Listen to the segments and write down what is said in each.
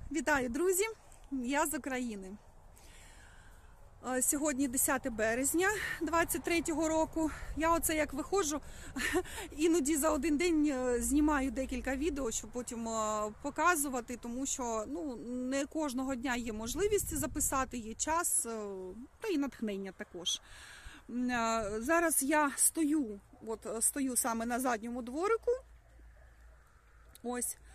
Вітаю, друзі! Я з України. Сьогодні 10 березня 23-го року. Я оце як виходжу, іноді за один день знімаю декілька відео, щоб потім показувати, тому що не кожного дня є можливість записати, є час, та і натхнення також. Зараз я стою саме на задньому дворику. Ось.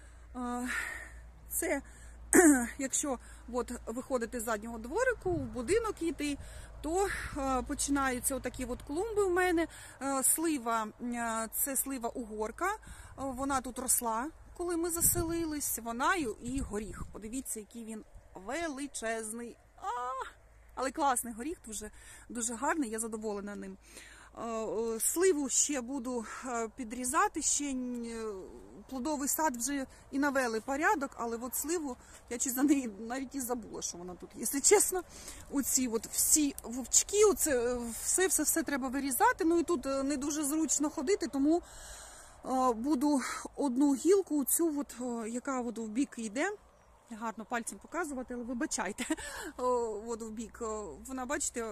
Це, якщо виходити з заднього дворику, в будинок йти, то починаються отакі клумби у мене. Слива, це слива угорка, вона тут росла, коли ми заселились, вона і горіх. Подивіться, який він величезний. Але класний горіх, дуже гарний, я задоволена ним. Сливу ще буду підрізати, ще плодовий сад вже і навели порядок, але сливу, я за неї навіть і забула, що вона тут, якщо чесно. Оці всі вовчки, все треба вирізати, і тут не дуже зручно ходити, тому буду одну гілку, цю яка в бік йде, гарно пальцем показувати, але вибачайте, в бік, вона, бачите,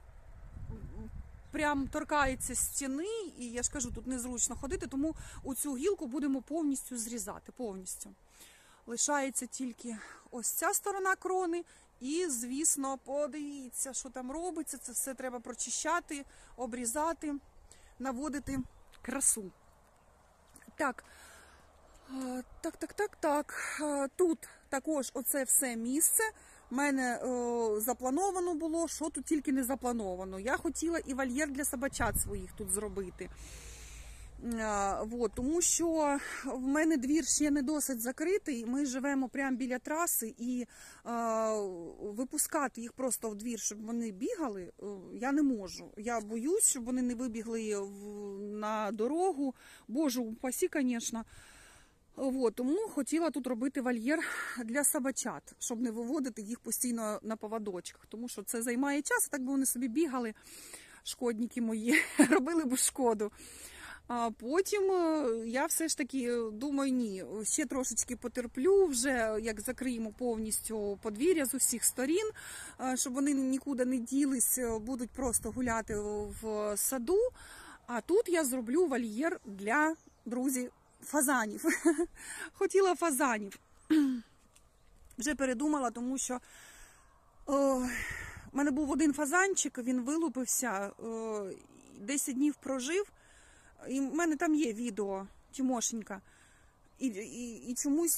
прям торкається стіни, і я ж кажу, тут незручно ходити, тому оцю гілку будемо повністю зрізати, повністю. Лишається тільки ось ця сторона крони, і, звісно, подивіться, що там робиться, це все треба прочищати, обрізати, наводити красу. Так. Тут також оце все місце в мене заплановано було, що тут тільки не заплановано. Я хотіла і вольєр для собачат своїх тут зробити. Тому що в мене двір ще не досить закритий, ми живемо прямо біля траси, і випускати їх просто в двір, щоб вони бігали, я не можу. Я боюсь, щоб вони не вибігли на дорогу, боже упасі, звісно. Тому хотіла тут робити вольєр для собачат, щоб не виводити їх постійно на поводочках, тому що це займає час, так би вони собі бігали, шкодники мої, робили б шкоду. А потім я все ж таки думаю, ні, ще трошечки потерплю, вже як закриємо повністю подвір'я з усіх сторін, щоб вони нікуди не ділись, будуть просто гуляти в саду, а тут я зроблю вольєр для, друзі, фазанів. Хотіла фазанів. Вже передумала, тому що в мене був один фазанчик, він вилупився, 10 днів прожив, і в мене там є відео, Тимошенька. І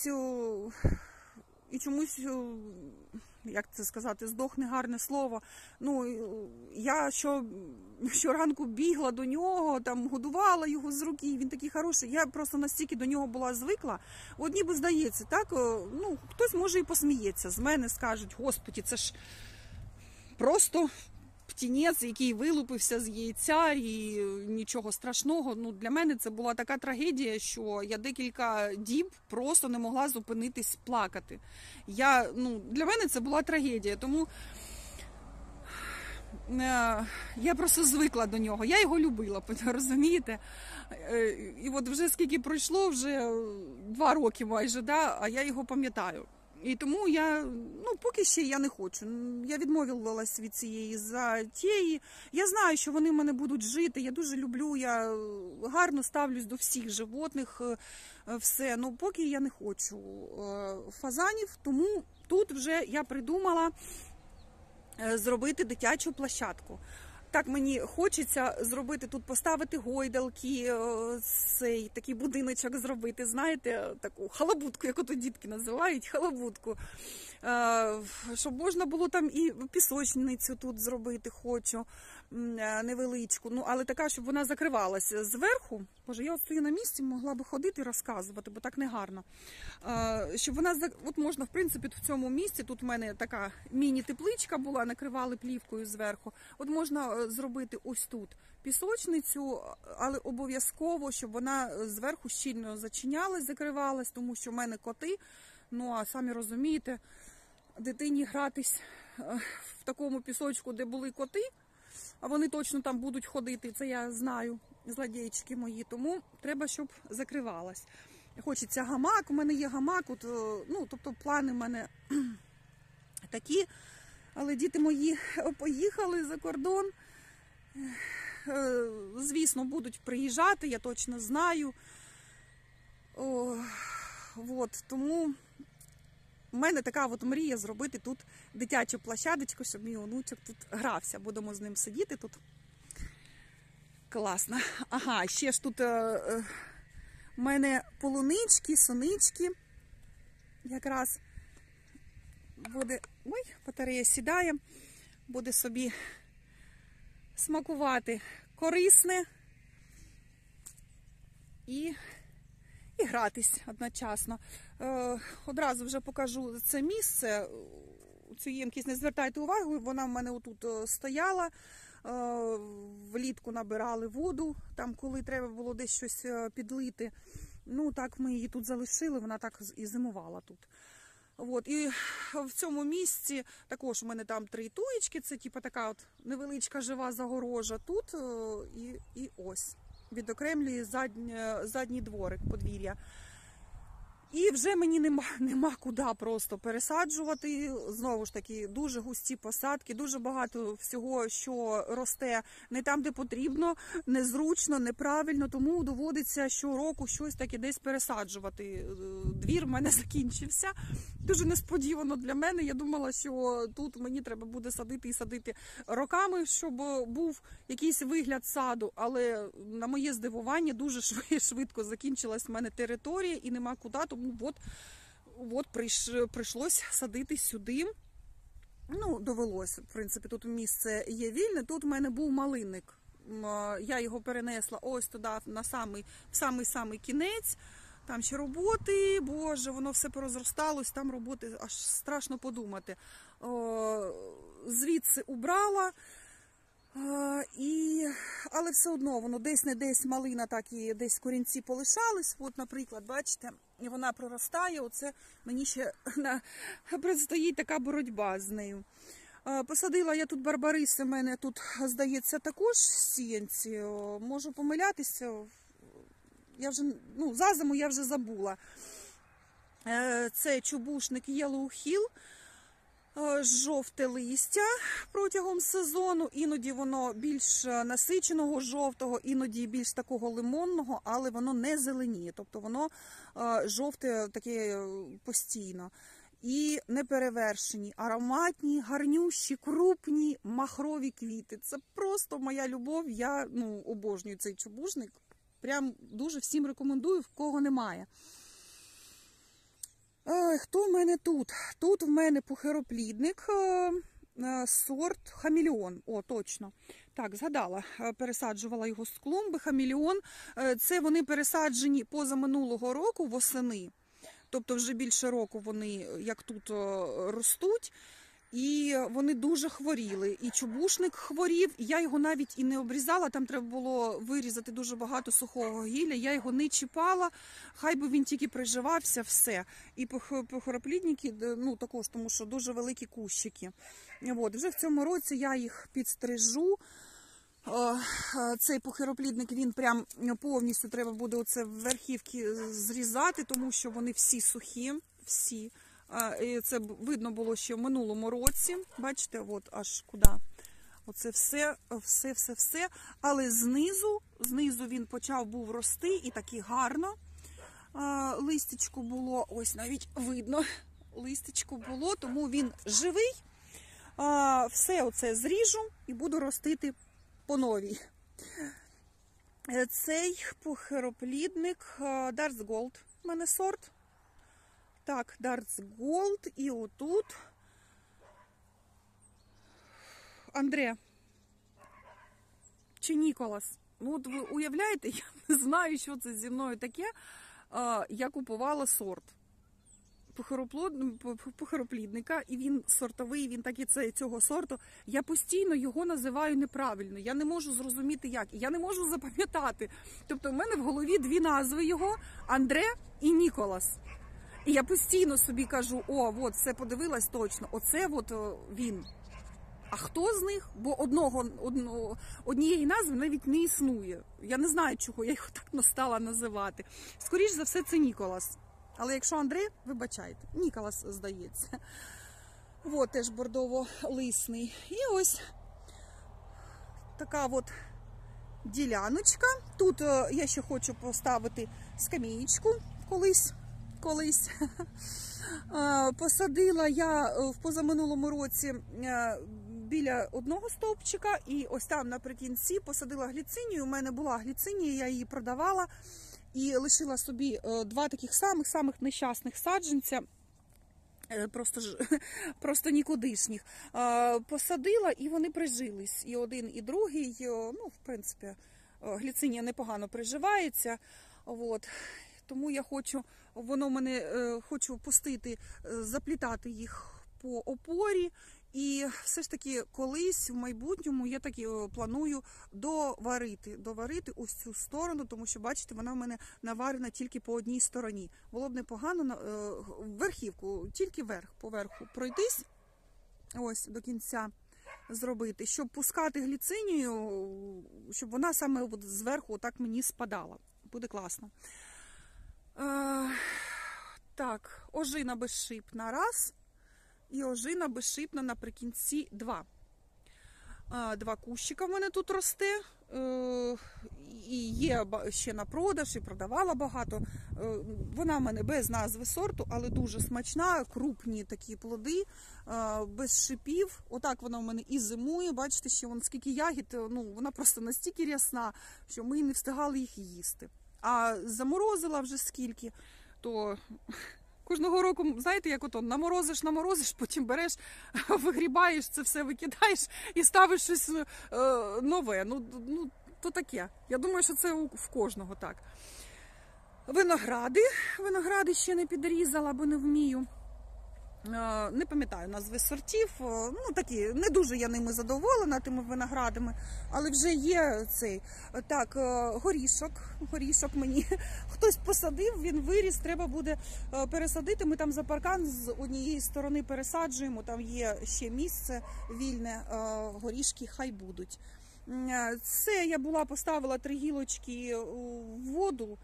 чомусь, як це сказати, здохне гарне слово. Я щоранку бігла до нього, там годувала його з руки, він такий хороший. Я просто настільки до нього була звикла. Ніби здається, так, хтось може і посміється з мене, скажуть, господи, це ж просто птінець, який вилупився з яйця, і нічого страшного. Для мене це була така трагедія, що я декілька діб просто не могла зупинитись плакати. Для мене це була трагедія, тому я просто звикла до нього. Я його любила, розумієте? І вже скільки пройшло, вже 2 роки майже, а я його пам'ятаю. І тому поки ще я не хочу. Я відмовилась від цієї затії. Я знаю, що вони в мене будуть жити. Я дуже люблю, я гарно ставлюсь до всіх животних, все. Поки я не хочу фазанів, тому тут вже я придумала зробити дитячу площадку. Так мені хочеться зробити тут, поставити гойдалки, такий будиночок зробити, знаєте, таку халабудку, як дітки називають, халабудку. Щоб можна було там і пісочницю тут зробити, хочу, невеличку, але така, щоб вона закривалася зверху. Боже, я стою на місці, могла би ходити і розказувати, бо так не гарно. Щоб вона, можна, в принципі, в цьому місці, тут в мене така міні-тепличка була, накривали плівкою зверху. Можна зробити ось тут пісочницю, але обов'язково, щоб вона зверху щільно зачинялась, закривалась, тому що в мене коти, а самі розумієте, дитині гратись в такому пісочку, де були коти, а вони точно там будуть ходити, це я знаю, злодійчики мої, тому треба, щоб закривалась. хочеться гамак, у мене є гамак, от, ну, тобто плани в мене такі, але діти мої поїхали за кордон, звісно, будуть приїжджати, я точно знаю, от, тому у мене така от мрія зробити тут дитячу площадочку, щоб мій онучок тут грався, будемо з ним сидіти тут. Класно. Ага, ще ж тут у мене полунички, сонички. Якраз буде... Ой, батарея сідає. Буде собі смакувати корисне і гратись одночасно. Одразу вже покажу це місце. Цю ємкість не звертайте увагу, вона в мене отут стояла. Влітку набирали воду, там коли треба було десь щось підлити. Ну так ми її тут залишили, вона так і зимувала тут. От. І в цьому місці також у мене там 3 туєчки, це типу така от невеличка жива загорожа тут і ось. Відокремлює задній дворик, подвір'я. І вже мені нема куди просто пересаджувати. Знову ж таки, дуже густі посадки, дуже багато всього, що росте не там, де потрібно, незручно, неправильно, тому доводиться щороку щось таке десь пересаджувати. Двір в мене закінчився. Дуже несподівано для мене. Я думала, що тут мені треба буде садити і садити роками, щоб був якийсь вигляд саду, але на моє здивування дуже швидко закінчилась в мене територія і нема куди, тому от прийшлось садити сюди. Ну, довелося, в принципі, тут місце є вільне, тут в мене був малинник. Я його перенесла ось туди, на самий кінець. Там ще роботи, боже, воно все порозросталось, там роботи, аж страшно подумати. Звідси убрала, але все одно воно десь-не десь малина, так і десь корінці полишались. От, наприклад, бачите, і вона проростає, оце мені ще предстоїть така боротьба з нею. Посадила я тут барбариси, в мене тут, здається, також сіянці, можу помилятися. Я вже, ну, за зиму я вже забула. Це чубушник Yellow Hill, жовте листя протягом сезону. Іноді воно більш насиченого жовтого, іноді більш такого лимонного, але воно не зеленіє. Тобто воно жовте таке постійно. І неперевершені, ароматні, гарнющі, крупні, махрові квіти. Це просто моя любов, я обожнюю цей чубушник. Прям дуже всім рекомендую, в кого немає. Хто в мене тут? Тут в мене пухироплідник, сорт хамелеон. О, точно. Так, згадала, пересаджувала його з клумби. Хамелеон. Це вони пересаджені позаминулого року восени. Тобто вже більше року вони, як тут, ростуть. І вони дуже хворіли. І чубушник хворів, і я його навіть і не обрізала, там треба було вирізати дуже багато сухого гілля, я його не чіпала, хай би він тільки приживався, все. І пухироплідники, ну також, тому що дуже великі кущики. От, вже в цьому році я їх підстрижу. Цей пухироплідник, він прям повністю треба буде оце верхівки зрізати, тому що вони всі сухі, всі. І це видно було ще в минулому році. Бачите, от аж куди. Оце все. Але знизу він був рости і таки гарно. Листячко було, ось навіть видно, листячко було, тому він живий. Все оце зріжу і буду ростити по новій. Цей пухироплідник Darts Gold в мене сорт. Так, Darts Gold, і отут Андре чи Ніколас. Ну, от ви уявляєте, я не знаю, що це зі мною таке. Я купувала сорт пухироплідника, і він сортовий, він так і цього сорту. Я постійно його називаю неправильно. Я не можу зрозуміти, як. Я не можу запам'ятати. Тобто в мене в голові 2 назви його – Андре і Ніколас. І я постійно собі кажу, о, от, все подивилась точно, оце от він. А хто з них? Бо однієї назви навіть не існує. Я не знаю, чого я його так стала називати. Скоріш за все, це Ніколас. Але якщо Андрей, вибачайте, Ніколас, здається. От теж бордово-лисний. І ось така от діляночка. Тут я ще хочу поставити скамеєчку колись. Посадила я в позаминулому році біля одного стовпчика, і ось там наприкінці посадила гліцинію. У мене була гліцинія, я її продавала і лишила собі два таких самих нещасних саджанця. Просто нікудишніх. Посадила, і вони прижились. І один, і другий. Ну, в принципі, гліцинія непогано приживається. От. Тому я хочу пустити, заплітати їх по опорі. І все ж таки колись в майбутньому я таки планую доварити ось цю сторону, тому що, бачите, вона в мене наварена тільки по одній стороні. Було б непогано верхівку, тільки поверху пройтись, ось до кінця зробити, щоб пускати гліцинію, щоб вона саме зверху отак мені спадала. Буде класно. Так, ожина безшипна раз. І ожина безшипна наприкінці 2. Два кущика в мене тут росте. І є ще на продаж, і продавала багато. Вона в мене без назви сорту, але дуже смачна, крупні такі плоди, без шипів. Отак вона в мене і зимує. Бачите, ще скільки ягід, вона просто настільки рясна, що ми не встигали їх їсти. А заморозила вже скільки, то... Кожного року, знаєте, як ото, наморозиш, потім береш, вигрібаєш, це все викидаєш і ставиш щось нове. То таке. Я думаю, що це в кожного так. Виногради ще не підрізала, бо не вмію. Не пам'ятаю назви сортів, такі, не дуже я ними задоволена, тими виноградами, але вже є цей, так, горішок мені хтось посадив, він виріс, треба буде пересадити, ми там за паркан з однієї сторони пересаджуємо, там є ще місце вільне, горішки хай будуть. Це я поставила 3 гілочки в воду,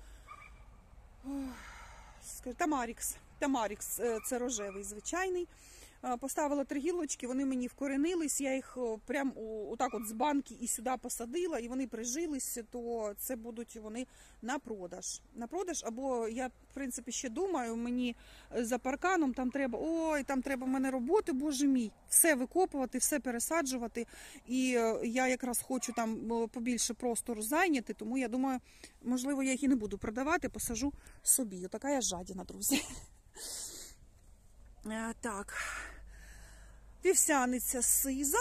Тамарікс, це рожевий, звичайний. Поставила 3 гілочки, вони мені вкоренились, я їх прям отак от з банки і сюди посадила, і вони прижилися, то це будуть вони на продаж. Або я, в принципі, ще думаю, мені за парканом там треба в мене роботи, боже мій, все викопувати, все пересаджувати, і я якраз хочу там побільше простору зайняти, тому я думаю, можливо, я їх і не буду продавати, посажу собі. Отака я жадіна, друзі. Так, вівсяниця сиза,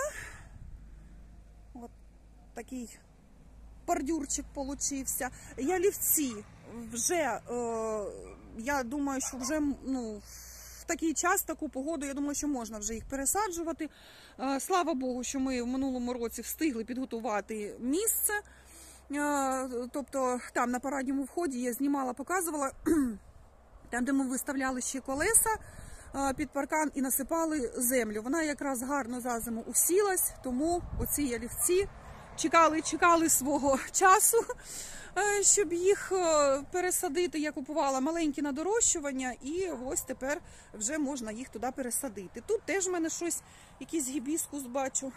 от такий бордюрчик получився. Ялівці вже, я думаю, що вже в такий час, таку погоду, я думаю, що можна вже їх пересаджувати. Слава Богу, що ми в минулому році встигли підготувати місце. Тобто там на парадному вході я знімала, показувала, там, де ми виставляли ще колеса під паркан і насипали землю. Вона якраз гарно за зиму усілась, тому оці ялівці чекали свого часу, щоб їх пересадити. Я купувала маленькі на дорощування, і ось тепер вже можна їх туди пересадити. Тут теж в мене щось, якийсь гібіскус бачу.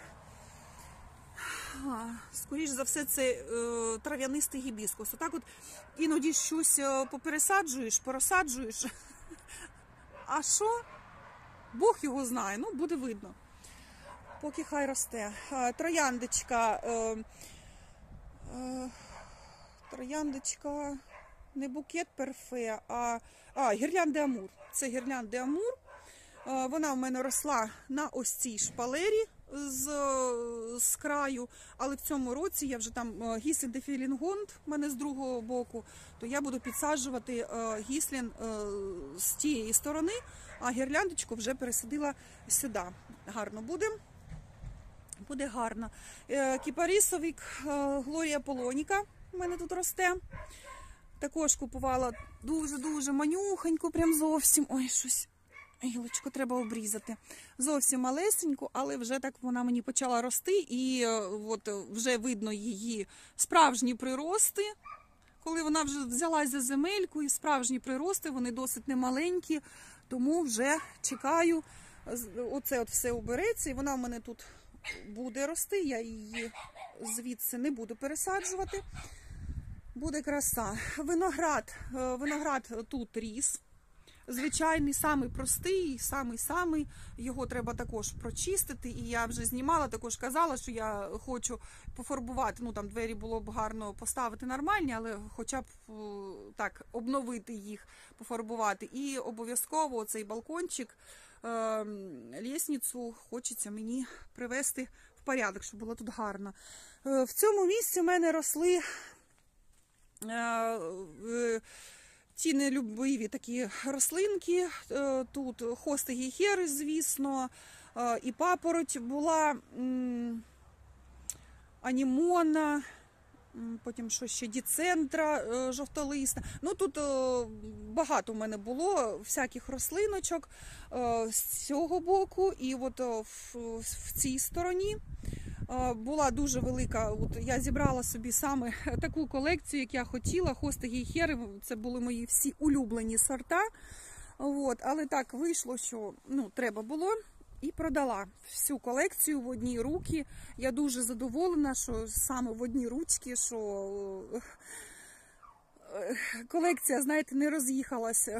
Скоріш за все, це трав'янистий гібіскус. Отак от іноді щось порозсаджуєш. А що? Бог його знає, буде видно. Поки хай росте. Трояндочка, не букет перфе, а гірлянд де Амур. Це гірлянд де Амур. Вона в мене росла на ось цій шпалері з краю, але в цьому році я вже там гіслін де Філінгонд в мене з другого боку, то я буду підсаджувати гіслін з тієї сторони, а гірляндочку вже пересадила сюди. Гарно буде гарно. Кіпарісовик Глорія Полоніка в мене тут росте. Також купувала дуже-дуже манюхоньку, прям зовсім. Ой, щось Гілочку треба обрізати. Зовсім малесеньку, але вже так вона мені почала рости. І от вже видно її справжні прирости. Коли вона вже взялась за земельку, і справжні прирости, вони досить немаленькі. Тому вже чекаю, оце от все обереться, і вона в мене тут буде рости. Я її звідси не буду пересаджувати. Буде краса. Виноград тут ріс. Звичайний, самий простий, самий-самий. Його треба також прочистити. І я вже знімала, також казала, що я хочу пофарбувати. Ну, там двері було б гарно поставити нормальні, але хоча б так обновити їх, пофарбувати. І обов'язково цей балкончик, лісницю хочеться мені привести в порядок, щоб було тут гарно. В цьому місці в мене росли ті нелюбиві такі рослинки. Тут хости гейхери, звісно, і папороть була, анімона, потім що ще, діцентра жовтолиста. Ну, тут багато в мене було всяких рослиночок з цього боку, і от в цій стороні була дуже велика, от я зібрала собі саме таку колекцію, як я хотіла. Хости гейхери, це були мої всі улюблені сорта. От, але так вийшло, що треба було, і продала всю колекцію в одні руки. Я дуже задоволена, що саме в одні ручки, що колекція, знаєте, не роз'їхалася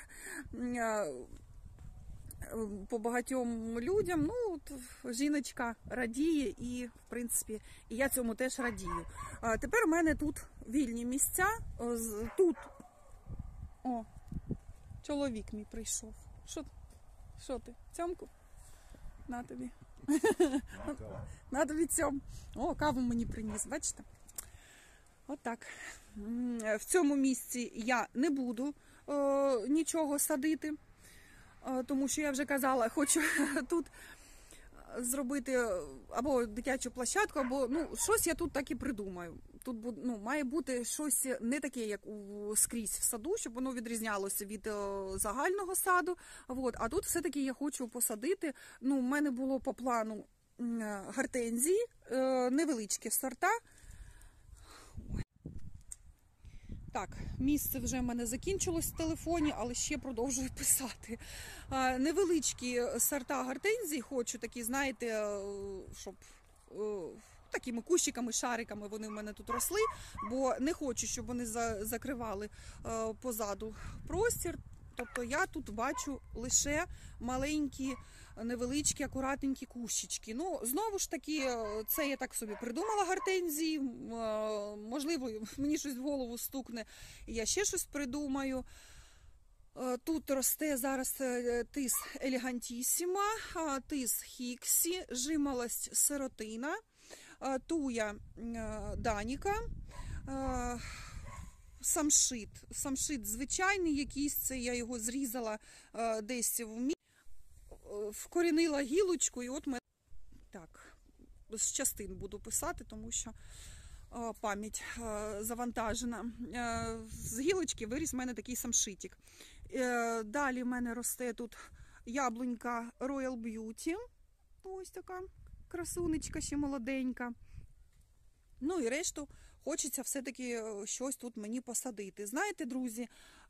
по багатьом людям. Ну, от, жіночка радіє, і, в принципі, і я цьому теж радію. Тепер у мене тут вільні місця. Тут, чоловік мій прийшов. Що ти? Цьомку? На тобі. На тобі цьом. О, каву мені приніс, бачите? Отак. В цьому місці я не буду нічого садити, тому що я вже казала, хочу тут зробити або дитячу площадку, або щось я тут так і придумаю. Тут має бути щось не таке, як скрізь в саду, щоб воно відрізнялося від загального саду. От. А тут все-таки я хочу посадити. У мене було по плану гортензії, невеличкі сорта. Так, місце вже в мене закінчилось в телефоні, але ще продовжую писати. Невеличкі сорта гортензій хочу, такі, знаєте, щоб такими кущиками, шариками вони в мене тут росли, бо не хочу, щоб вони закривали позаду простір. Тобто я тут бачу лише маленькі, невеличкі, акуратненькі кущички. Знову ж таки, це я так собі придумала гортензії. Можливо, мені щось в голову стукне, і я ще щось придумаю. Тут росте зараз тис елегантісіма, тис хіксі, жимолость сиротина, туя даніка, самшит звичайний якийсь, це я його зрізала десь вкорінила гілочку, і от мене так, з частин буду писати, тому що пам'ять завантажена. З гілочки виріс в мене такий самшитик. Далі в мене росте тут яблунька Royal Beauty, ось така красунечка, ще молоденька. І решту хочеться все-таки щось тут мені посадити. Знаєте, друзі,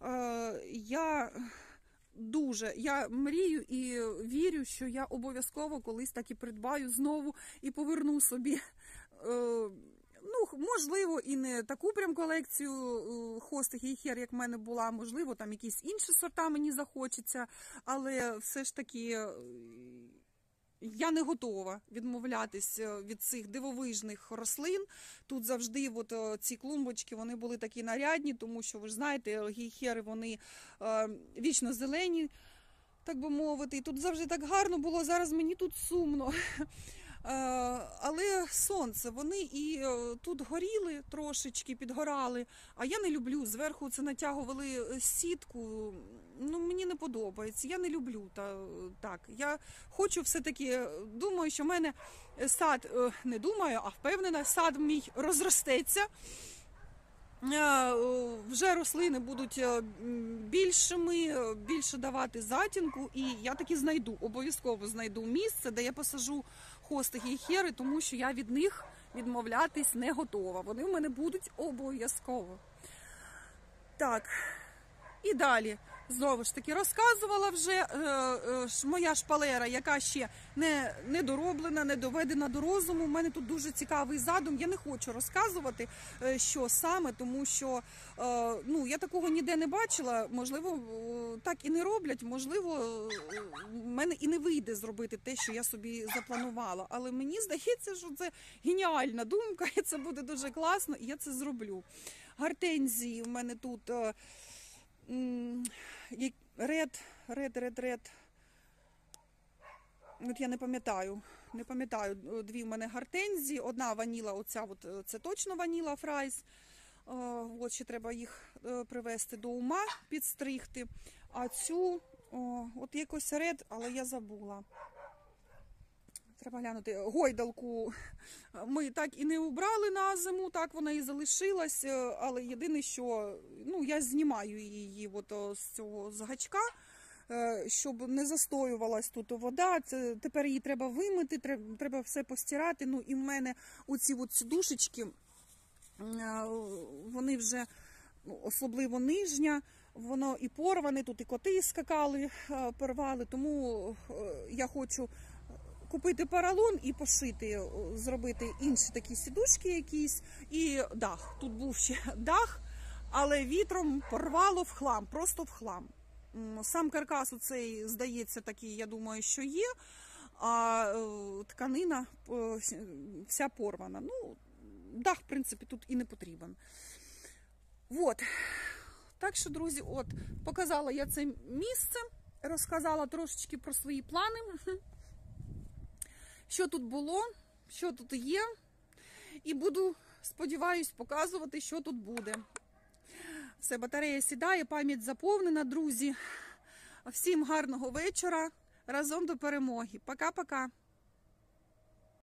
я мрію і вірю, що я обов'язково колись так і придбаю знову і поверну собі, можливо, і не таку прям колекцію хости гейхер, як в мене була, можливо, там якісь інші сорта мені захочеться, але все ж таки я не готова відмовлятись від цих дивовижних рослин. Тут завжди ці клумбочки, вони були такі нарядні, тому що, ви ж знаєте, гейхери, вони вічно зелені, так би мовити. І тут завжди так гарно було, зараз мені тут сумно. Але сонце, вони і тут горіли трошечки, підгорали, а я не люблю. Зверху це натягували сітку, мені не подобається, я не люблю так. Я хочу все-таки, думаю, що в мене сад, не думаю, а впевнена, сад мій розростеться. вже рослини будуть більшими, більше давати затінку, і я таки обов'язково знайду місце, де я посажу хости гейхери, тому що я від них відмовлятись не готова. Вони в мене будуть обов'язково. Так, і далі. Знову ж таки, розказувала вже моя шпалера, яка ще не дороблена, не доведена до розуму. У мене тут дуже цікавий задум. Я не хочу розказувати, що саме, тому що я такого ніде не бачила. Можливо, так і не роблять, можливо, в мене і не вийде зробити те, що я собі запланувала. Але мені здається, що це геніальна думка, і це буде дуже класно, і я це зроблю. Гортензії в мене тут... Ред. От я не пам'ятаю, дві в мене гортензії, одна ваніла, це точно ваніла фрайс. От ще треба їх привести до ума, підстригти. А цю, от якось ред, але я забула. Треба глянути. Гойдалку ми так і не убрали на зиму, так вона і залишилась, але єдине, що я знімаю її з цього гачка, щоб не застоювалась тут вода. Тепер її треба вимити, треба все постирати. І в мене оці сідушечки, вони вже, особливо нижня, воно і порване, тут і коти скакали, порвали, тому я хочу купити поролон і пошити, зробити інші такі сідушки якісь, і дах. Тут був ще дах, але вітром порвало в хлам, просто в хлам. Сам каркас оцей, здається, такий, я думаю, що є, а тканина вся порвана. Дах, в принципі, тут і не потрібен. Так що, друзі, показала я це місце, розказала трошечки про свої плани. Що тут було, що тут є, і буду, сподіваюсь, показувати, що тут буде. Все, батарея сідає, пам'ять заповнена, друзі. Всім гарного вечора, разом до перемоги. Пока-пока.